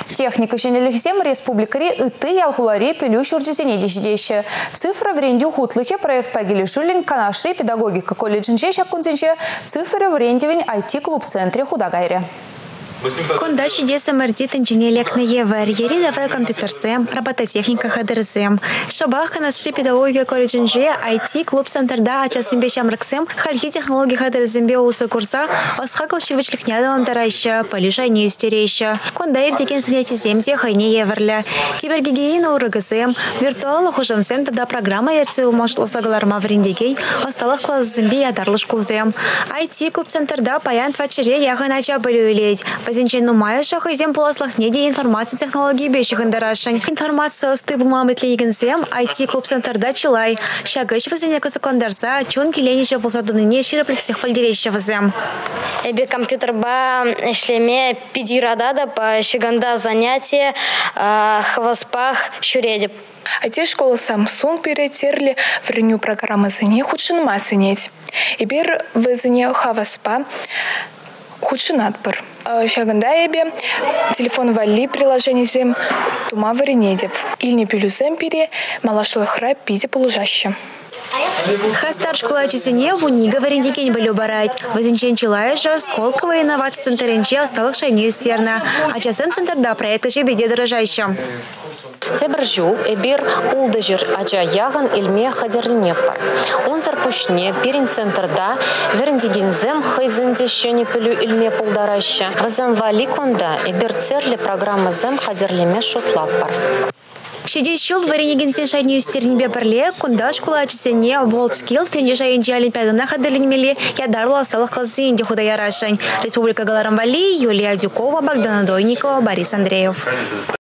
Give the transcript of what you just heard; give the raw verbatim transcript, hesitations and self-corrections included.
Техника женелихзем республикари ыты ялхулари пелю шурдизене дешидеші. Цифра вренду хутлыхе проект пагилишулин канаши педагогика колледжинже шакунзенже цифры врендивень ай ти-клуб центре худагайре. Кунда шидеса мэрдит инженерлекна евер, ери давра компьютерсем, робототехника хадерсем. Шабах канаши педагогика колледжинже ай ти-клуб центрда ачасым бешам раксем, хальхи технологии хадерсембе усы курса, осхакал шивычлихнядалан дарайща, полиша не истерейща. Кунда ирдикен занятий земзе хайне еверле. Кибергигиена урагасем, виртуально хужамсем тогда программа ерцы умашлоса галарма врендигей, осталых класс зембе ядарлыш кулзем. ай ти-клуб центрда паян твачере яханача болюлеть. Возенчен умаешах и зем полослах неде информации технологии бещих индарашень. Информация с тыблмам и тлегензем, ай ти-клуб центрда чилай. Шагыш возенека цукландарса, чунки ленища ползадыныне широплетсих пальдереща зем. Эбе компьютер ба шлеме пидирадада по щеганда занятия хвоспах щуредеп. ай ти-школа Samsung перетерли в реню программы зане худшин масынеть. Ибер в зане хаваспа худшин отпор. Шаганда ебе телефон вали приложение зем тума варенедеп. Ильни пилюзем пере малашлыхра пиде полужаще. Хастар школа чесене в унига вареники не были убирать. Возенчен чилаежа сколковые инновации центренче осталых шайне стерна. А часом центрда проекта же беде дорожаща. Цебржу эбир улдыжыр ача яган илме хадерлинеппар. Он зарпушне перин центрда верндигензем хайзендещене пелю илме полдараща. Вазам вали конда эбир церле программа зем хадерлиме шотлаппар. Шеде щел варенигенсен шайне стернебе берле, кунда школа чесене WorldSkill тренижайенче олимпиадына хадерлинмеле ядарла осталых классы инде худая рашань. Республика Галарамвали, Юлия Дюкова, Богдана Дойникова, Борис Андреев.